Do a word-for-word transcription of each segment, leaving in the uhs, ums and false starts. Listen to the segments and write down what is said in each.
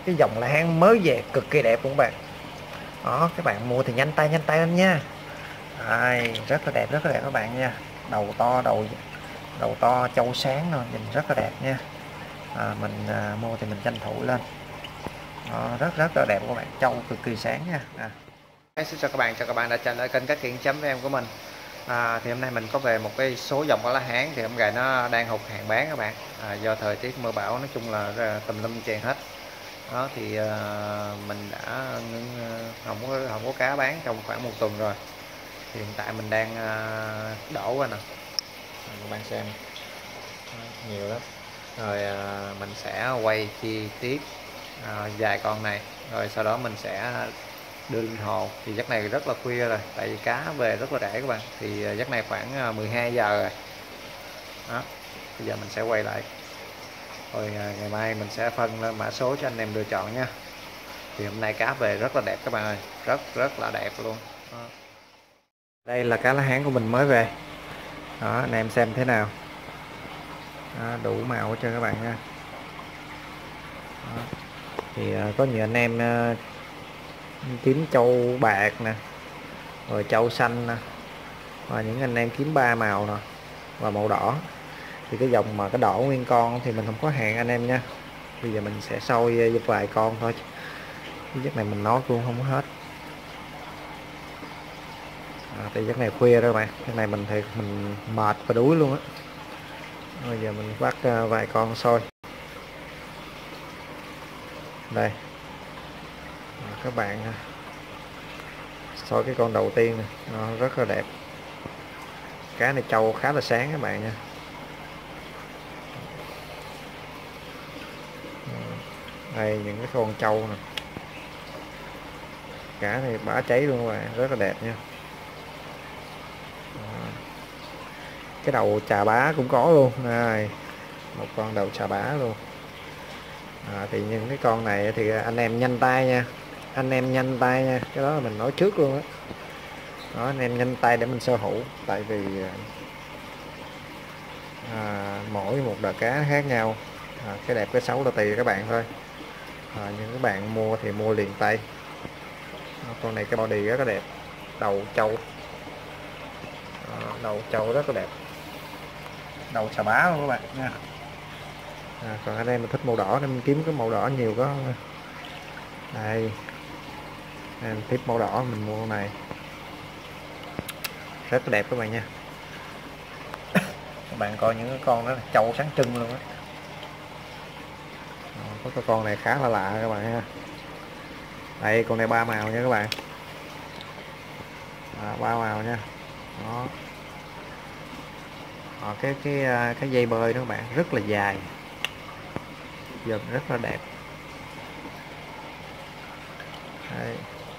cái dòng la hán mới về cực kỳ đẹp luôn các bạn. Đó, các bạn mua thì nhanh tay nhanh tay lên nha. Đây, rất là đẹp rất là đẹp các bạn nha. Đầu to đầu đầu to trâu sáng rồi, nhìn rất là đẹp nha. À, mình à, mua thì mình tranh thủ lên. Đó, rất rất là đẹp các bạn, trâu cực kỳ sáng nha. À. Xin chào các bạn, chào các bạn đã trở lại kênh Cát Kiển chấm em của mình. À, thì hôm nay mình có về một cái số dòng cá lá hán, thì hôm nay nó đang hụt hàng bán các bạn. À, do thời tiết mưa bão nói chung là tùm lum chèn hết. Đó thì uh, mình đã uh, không có không có cá bán trong khoảng một tuần rồi. Thì hiện tại mình đang uh, đổ qua nè, các bạn xem nhiều lắm. Rồi uh, mình sẽ quay chi tiết uh, vài con này, rồi sau đó mình sẽ đưa lên hồ. Thì giấc này rất là khuya rồi, tại vì cá về rất là rẻ các bạn. Thì giấc này khoảng mười hai giờ rồi. Đó, bây giờ mình sẽ quay lại, rồi ngày mai mình sẽ phân lên mã số cho anh em lựa chọn nha. Thì hôm nay cá về rất là đẹp các bạn ơi, rất rất là đẹp luôn. Đó. Đây là cá lá hán của mình mới về. Đó, anh em xem thế nào. Đó, đủ màu hết trơn các bạn nha. Đó. Thì uh, có nhiều anh em uh, kiếm trâu bạc nè, rồi trâu xanh nè, và những anh em kiếm ba màu nè và màu đỏ. Thì cái dòng mà cái đỏ nguyên con thì mình không có hàng anh em nha. Bây giờ mình sẽ sôi giúp vài con thôi, cái giấc này mình nói luôn không có hết. À, thì giấc này khuya rồi các bạn, cái này mình thì mình mệt và đuối luôn á. Bây giờ mình bắt uh, vài con sôi đây. À, các bạn soi cái con đầu tiên này, nó rất là đẹp. Cá này trâu khá là sáng các bạn nha. Đây những cái con trâu nè, cá này bả cháy luôn các bạn, rất là đẹp nha. Cái đầu chà bá cũng có luôn này, một con đầu chà bá luôn. À, thì những cái con này thì anh em nhanh tay nha, anh em nhanh tay nha, cái đó là mình nói trước luôn á. Đó, anh em nhanh tay để mình sở hữu, tại vì à, mỗi một đợt cá khác nhau. À, cái đẹp cái xấu là tùy các bạn thôi. À, những các bạn mua thì mua liền tay. À, con này cái body rất là đẹp, đầu trâu, à, đầu trâu rất là đẹp, đầu xà bá luôn các bạn nha. À, còn anh em mình thích màu đỏ nên mình kiếm cái màu đỏ nhiều có đây, em tiếp màu đỏ mình mua con này rất là đẹp các bạn nha. Các bạn coi những cái con đó là trâu sáng trưng luôn á. Có cái con này khá là lạ các bạn nha. Đây con này ba màu nha các bạn, à, ba màu nha. Đó. À, cái cái cái dây bơi đó các bạn rất là dài, dần rất là đẹp. Đây.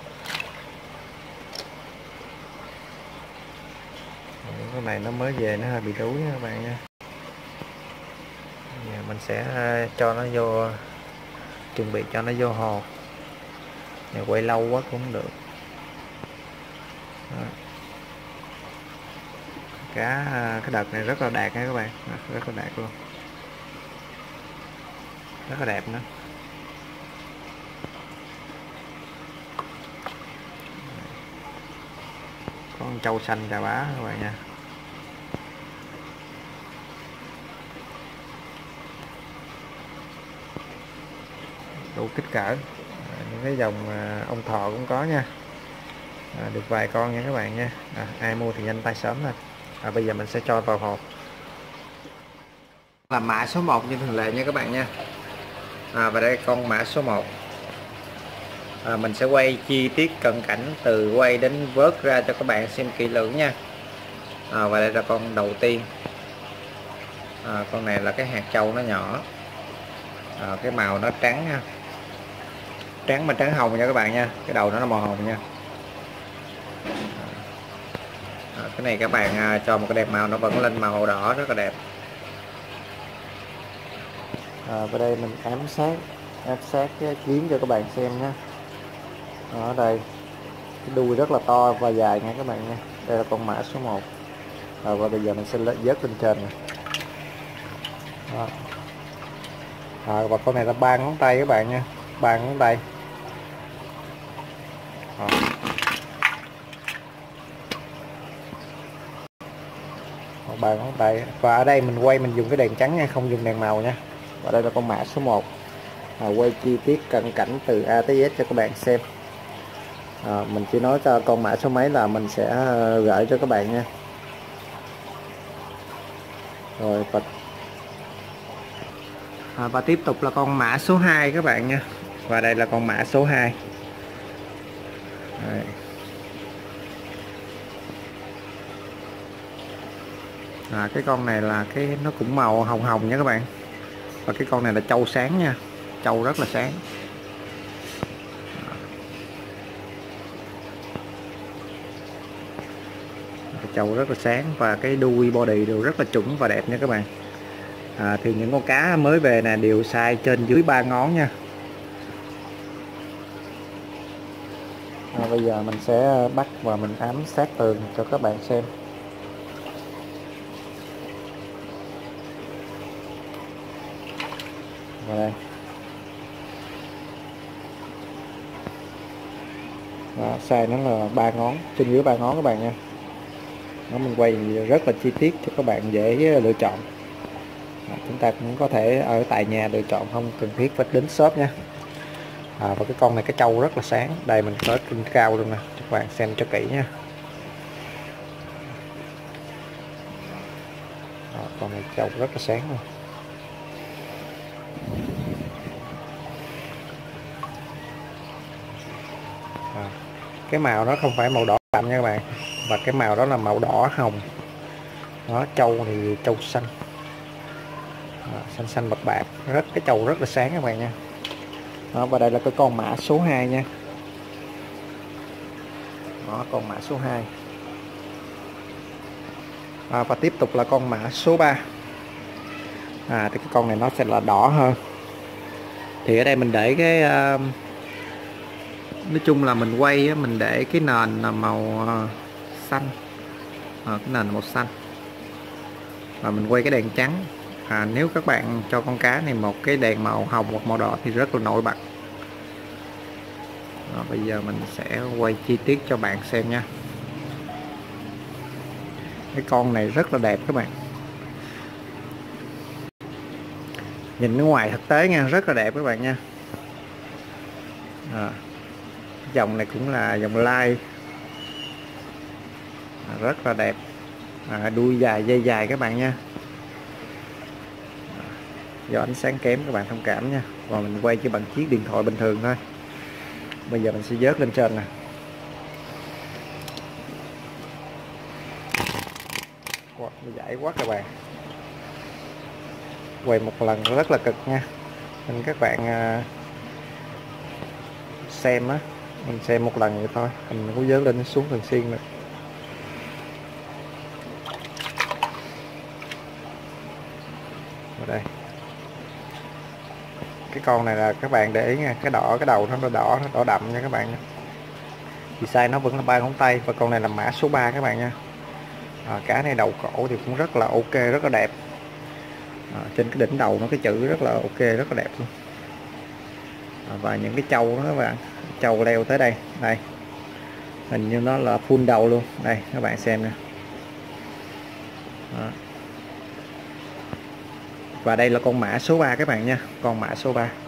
Những con này nó mới về nó hơi bị đuối nha các bạn nha. Giờ mình sẽ cho nó vô, chuẩn bị cho nó vô hồ. Nhà quay lâu quá cũng không được. Đó. Cá cái đợt này rất là đạt nha các bạn, rất là đạt luôn, rất là đẹp nữa. Con trâu xanh chà bá các bạn nha. Đủ kích cỡ. À, những cái dòng à, ông thọ cũng có nha. À, được vài con nha các bạn nha. À, ai mua thì nhanh tay sớm thôi. À, bây giờ mình sẽ cho vào hộp. Là mã số một như thường lệ nha các bạn nha. À, và đây con mã số một. À, mình sẽ quay chi tiết cận cảnh từ quay đến vớt ra cho các bạn xem kỹ lưỡng nha. À, và đây là con đầu tiên. À, con này là cái hạt trâu nó nhỏ. À, cái màu nó trắng ha, trắng mà trắng hồng nha các bạn nha, cái đầu nó là màu hồng nha. À, cái này các bạn à, cho một cái đẹp màu nó vẫn lên màu đỏ rất là đẹp. À, vào đây mình ám sát ám sát cái kiến cho các bạn xem nhé. Ở đây cái đuôi rất là to và dài nha các bạn nha. Đây là con mã số một. À, và bây giờ mình sẽ vớt lên trên này. À, và con này là ba ngón tay các bạn nha. ba ngón tay. Đó. ba ngón tay. Và ở đây mình quay mình dùng cái đèn trắng nha, không dùng đèn màu nha. Và đây là con mã số một. À, quay chi tiết cận cảnh từ A tới Z cho các bạn xem. À, mình chỉ nói cho con mã số mấy là mình sẽ gửi cho các bạn nha. Rồi và, à, và tiếp tục là con mã số hai các bạn nha. Và đây là con mã số hai. Đây. À, cái con này là cái nó cũng màu hồng hồng nha các bạn. Và cái con này là trâu sáng nha, trâu rất là sáng. Trâu rất là sáng và cái đuôi body đều rất là chuẩn và đẹp nha các bạn. À, thì những con cá mới về nè đều size trên dưới ba ngón nha. À, bây giờ mình sẽ bắt và mình ám sát tường cho các bạn xem. Và đây. Đó, size nó là ba ngón, trên dưới ba ngón các bạn nha. Nó mình quay rất là chi tiết cho các bạn dễ lựa chọn. À, chúng ta cũng có thể ở tại nhà lựa chọn, không cần thiết phải đến shop nha. À, và cái con này cái trâu rất là sáng. Đây mình có trên cao luôn nè, các bạn xem cho kỹ nha. Đó, con này trâu rất là sáng luôn. À, cái màu nó không phải màu đỏ đậm nha các bạn, và cái màu đó là màu đỏ hồng. Đó, trâu thì trâu xanh. À, xanh xanh bạc bạc, rất cái trâu rất là sáng các bạn nha. Đó, và đây là cái con mã số hai nha. Đó, con mã số hai. À, và tiếp tục là con mã số ba. À, thì cái con này nó sẽ là đỏ hơn. Thì ở đây mình để cái uh, nói chung là mình quay á, mình để cái nền là màu uh, xanh. À, cái nền màu xanh. Và mình quay cái đèn trắng. À, nếu các bạn cho con cá này một cái đèn màu hồng hoặc màu đỏ thì rất là nổi bật. Đó, bây giờ mình sẽ quay chi tiết cho bạn xem nha. Cái con này rất là đẹp các bạn. Nhìn ở ngoài thực tế nha, rất là đẹp các bạn nha. À, dòng này cũng là dòng lai. À, rất là đẹp. À, đuôi dài, dây dài các bạn nha. À, do ánh sáng kém các bạn thông cảm nha. Và mình quay chỉ bằng chiếc điện thoại bình thường thôi. Bây giờ mình sẽ vớt lên trên nè. Wow, dễ quá các bạn. Quay một lần rất là cực nha, nên các bạn uh, xem á, mình xem một lần vậy thôi, mình có vớt lên xuống thường xuyên nữa. Ở đây cái con này là các bạn để ý nha, cái đỏ, cái đầu nó đỏ, nó đỏ đậm nha các bạn nha. Thì size nó vẫn là ba ngón tay, và con này là mã số ba các bạn nha. À, cá này đầu cổ thì cũng rất là ok, rất là đẹp. À, trên cái đỉnh đầu nó cái chữ rất là ok, rất là đẹp luôn. À, và những cái trâu đó các bạn, trâu leo tới đây, đây hình như nó là full đầu luôn, đây các bạn xem nè. Đó. Và đây là con mã số ba các bạn nha, con mã số ba.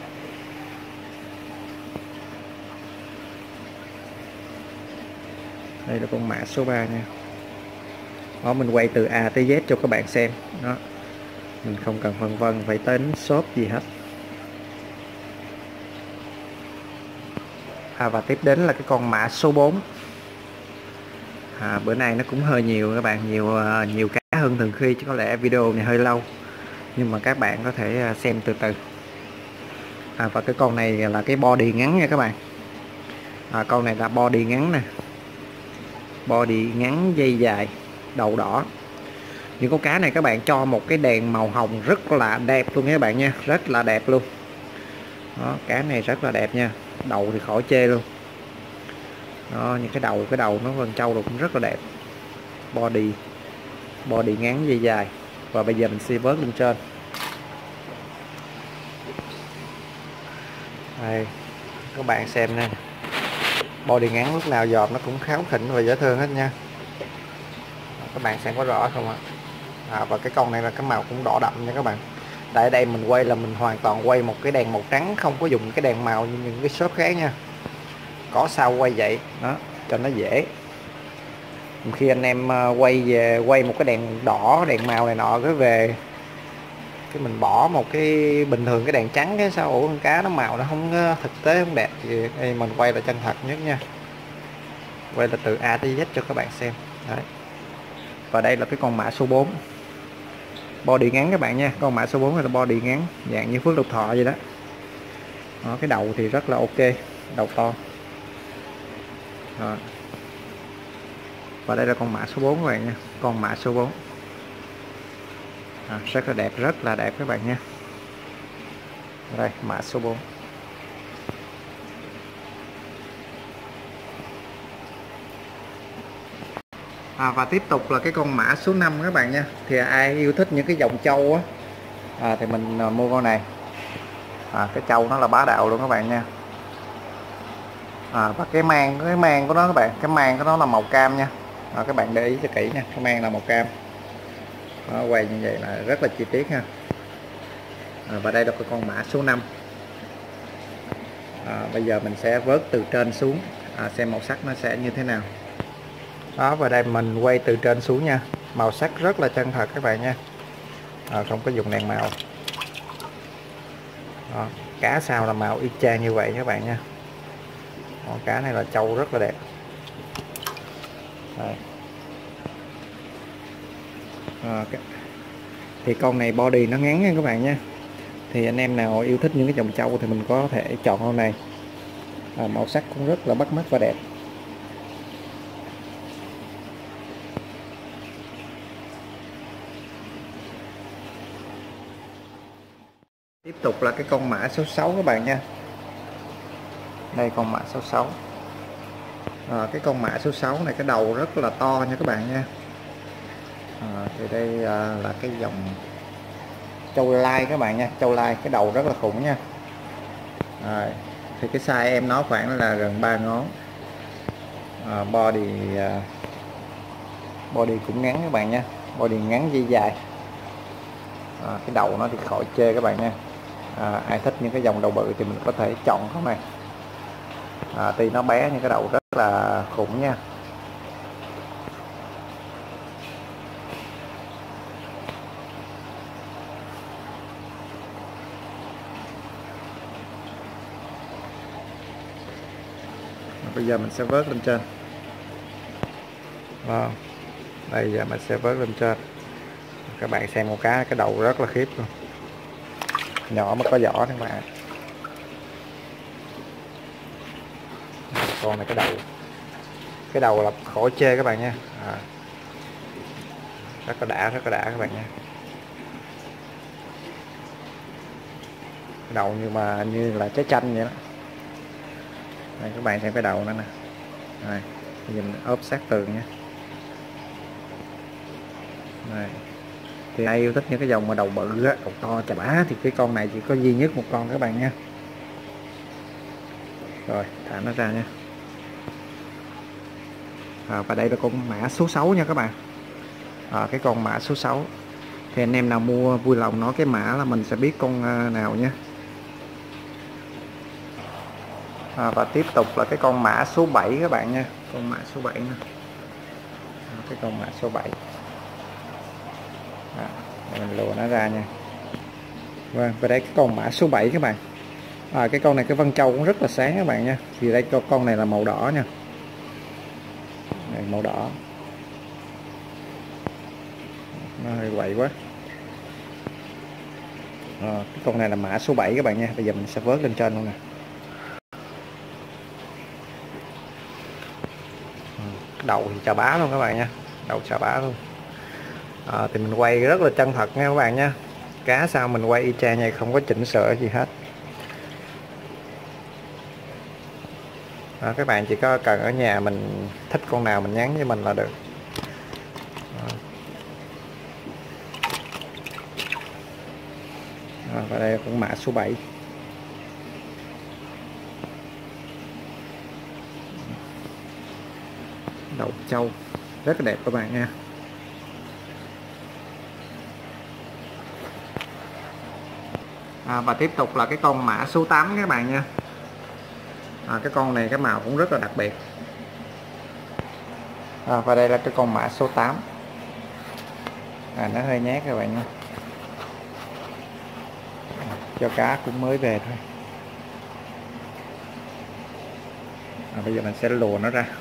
Đây là con mã số ba nha. Đó, mình quay từ A tới Z cho các bạn xem. Đó, mình không cần phân vân phải đến shop gì hết. À, và tiếp đến là cái con mã số bốn. À, bữa nay nó cũng hơi nhiều các bạn, nhiều nhiều cá hơn thường khi, chứ có lẽ video này hơi lâu, nhưng mà các bạn có thể xem từ từ. À, và cái con này là cái body ngắn nha các bạn. À, con này là body ngắn nè, body ngắn dây dài, đầu đỏ. Những con cá này các bạn cho một cái đèn màu hồng rất là đẹp luôn nha các bạn nha, rất là đẹp luôn. Đó, cá này rất là đẹp nha, đầu thì khỏi chê luôn. Đó, những cái đầu cái đầu nó vân trâu cũng rất là đẹp. Body body ngắn dây dài. Và bây giờ mình sẽ vớt lên trên. Đây các bạn xem nè, body ngắn lúc nào giọt nó cũng kháu khỉnh và dễ thương hết nha. Các bạn xem có rõ không ạ? À, và cái con này là cái màu cũng đỏ đậm nha các bạn. Tại đây mình quay là mình hoàn toàn quay một cái đèn màu trắng, không có dùng cái đèn màu như những cái shop khác nha. Có sao quay vậy đó cho nó dễ. Khi anh em quay về quay một cái đèn đỏ, đèn màu này nọ cái về cái mình bỏ một cái bình thường cái đèn trắng cái sao ủa con cá nó màu nó không thực tế, không đẹp thì đây mình quay là chân thật nhất nha. Quay là từ A tới Z cho các bạn xem. Đấy. Và đây là cái con mã số bốn, body ngắn các bạn nha. Con mã số bốn là body ngắn dạng như Phước Lộc Thọ vậy đó. Đó, cái đầu thì rất là ok, đầu to. Đó. Và đây là con mã số bốn các bạn nha, con mã số bốn. À, rất là đẹp, rất là đẹp các bạn nha. Đây mã số bốn. À, và tiếp tục là cái con mã số năm các bạn nha. Thì ai yêu thích những cái dòng trâu á à, thì mình à, mua con này. À, cái trâu nó là bá đạo luôn các bạn nha. À, và cái mang cái mang của nó các bạn, cái mang của nó là màu cam nha. À, các bạn để ý cho kỹ nha, cái mang là màu cam. Đó, quay như vậy là rất là chi tiết ha. À, và đây là cái con mã số năm. À, bây giờ mình sẽ vớt từ trên xuống à, xem màu sắc nó sẽ như thế nào. Đó, và đây mình quay từ trên xuống nha, màu sắc rất là chân thật các bạn nha. À, không có dùng đèn màu. Đó, cá sao là màu y chang như vậy các bạn nha. Con cá này là trâu rất là đẹp. Đây. À, cái... thì con này body nó ngắn nha các bạn nha. Thì anh em nào yêu thích những cái dòng trâu thì mình có thể chọn con này. À, màu sắc cũng rất là bắt mắt và đẹp. Tiếp tục là cái con mã số sáu các bạn nha. Đây con mã số sáu. À, cái con mã số sáu này cái đầu rất là to nha các bạn nha. À, thì đây à, là cái dòng châu lai các bạn nha, châu lai cái đầu rất là khủng nha. À, thì cái size em nó khoảng là gần ba ngón. À, body à, body cũng ngắn các bạn nha, body ngắn dây dài. À, cái đầu nó thì khỏi chê các bạn nha. À, ai thích những cái dòng đầu bự thì mình có thể chọn con này. À, tuy nó bé nhưng cái đầu rất là khủng nha. Bây giờ mình sẽ vớt lên trên. Wow. Đây giờ mình sẽ vớt lên trên. Các bạn xem con cá cái đầu rất là khiếp luôn, nhỏ mà có vỏ các bạn. Con này cái đầu cái đầu là khỏi chê các bạn nha. À, rất là đã, rất là đã các bạn nha. Cái đầu như mà như là trái chanh vậy đó. Đây, các bạn xem cái đầu nó nè. Đây, nhìn ốp sát tường nha. Đây. Thì ai yêu thích những cái dòng mà đầu bự á, đầu to chà bá thì cái con này chỉ có duy nhất một con các bạn nha. Rồi thả nó ra nha. À, và đây là con mã số sáu nha các bạn. À, cái con mã số sáu thì anh em nào mua vui lòng nói cái mã là mình sẽ biết con nào nha. À, và tiếp tục là cái con mã số bảy các bạn nha, con mã số bảy nè. À, cái con mã số bảy. À, mình lùa nó ra nha. Vâng, và đây cái con mã số bảy các bạn. À, cái con này cái vân châu cũng rất là sáng các bạn nha. Thì đây con này là màu đỏ nha. Đây, màu đỏ. Nó hơi quậy quá. À, cái con này là mã số bảy các bạn nha. Bây giờ mình sẽ vớt lên trên luôn nè. Đầu thì chà bá luôn các bạn nha, đầu chà bá luôn. À, thì mình quay rất là chân thật nha các bạn nha. Cá sao mình quay y chang này, không có chỉnh sửa gì hết. À, các bạn chỉ có cần ở nhà mình thích con nào mình nhắn với mình là được. À, và đây cũng mã số bảy. đầu trâu rất là đẹp các bạn nha. À, và tiếp tục là cái con mã số tám các bạn nha. À, cái con này cái màu cũng rất là đặc biệt. À, và đây là cái con mã số tám. À, nó hơi nhát các bạn nha. Cho cá cũng mới về thôi. À, bây giờ mình sẽ lùa nó ra.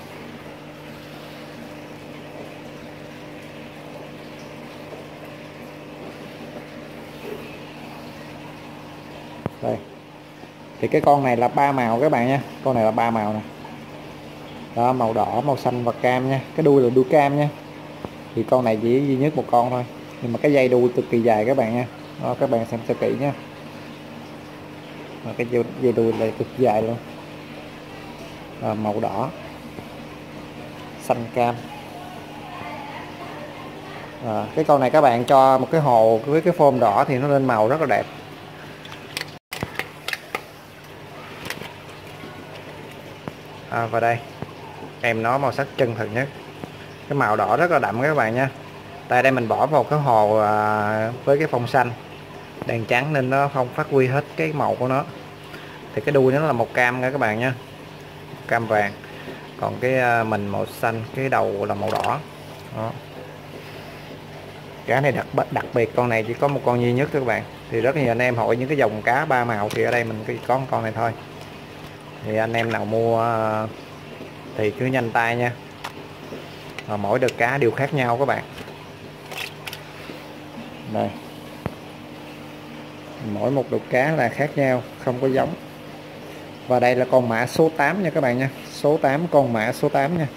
Đây. Thì cái con này là ba màu các bạn nha. Con này là ba màu nè. Đó, màu đỏ, màu xanh và cam nha. Cái đuôi là đuôi cam nha. Thì con này chỉ duy nhất một con thôi. Nhưng mà cái dây đuôi cực kỳ dài các bạn nha. Đó, các bạn xem cho kỹ nha. Đó, cái dây đuôi này cực dài luôn. À, màu đỏ, xanh cam. À, cái con này các bạn cho một cái hồ với cái phôm đỏ thì nó lên màu rất là đẹp. À, và đây em nó màu sắc chân thật nhất, cái màu đỏ rất là đậm các bạn nha. Tại đây mình bỏ vào cái hồ à, với cái phông xanh đèn trắng nên nó không phát huy hết cái màu của nó. Thì cái đuôi nó là màu cam nha các bạn nha, cam vàng, còn cái à, mình màu xanh, cái đầu là màu đỏ. Đó. Cá này đặc đặc biệt, con này chỉ có một con duy nhất các bạn. Thì rất nhiều anh em hỏi những cái dòng cá ba màu thì ở đây mình chỉ có một con này thôi. Thì anh em nào mua thì cứ nhanh tay nha. Và mỗi đợt cá đều khác nhau các bạn. Đây, mỗi một đợt cá là khác nhau, không có giống. Và đây là con mã số tám nha các bạn nha. Số tám, con mã số tám nha.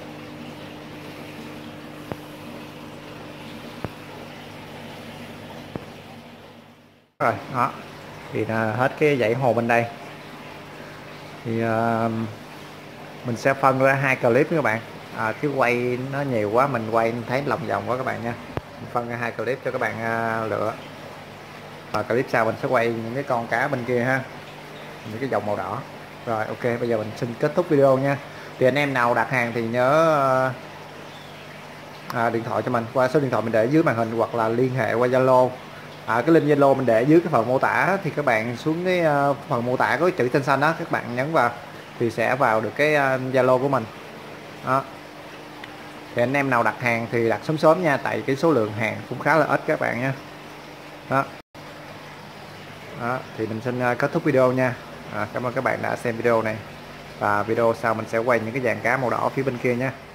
Rồi, đó. Thì là hết cái dãy hồ bên đây. Thì uh, mình sẽ phân ra hai clip các bạn. À, chứ quay nó nhiều quá mình quay thấy lòng vòng quá các bạn nha. Mình phân ra hai clip cho các bạn uh, lựa. Và clip sau mình sẽ quay những cái con cá bên kia ha, những cái dòng màu đỏ. Rồi ok, bây giờ mình xin kết thúc video nha. Thì anh em nào đặt hàng thì nhớ uh, à, điện thoại cho mình qua số điện thoại mình để dưới màn hình, hoặc là liên hệ qua Zalo. À, cái link Zalo mình để dưới cái phần mô tả, thì các bạn xuống cái uh, phần mô tả có cái chữ tên xanh đó, các bạn nhấn vào thì sẽ vào được cái Zalo uh, của mình. Đó. Thì anh em nào đặt hàng thì đặt sớm sớm nha, tại cái số lượng hàng cũng khá là ít các bạn nha. Đó. Đó. Thì mình xin uh, kết thúc video nha. À, cảm ơn các bạn đã xem video này, và video sau mình sẽ quay những cái dàn cá màu đỏ phía bên kia nha.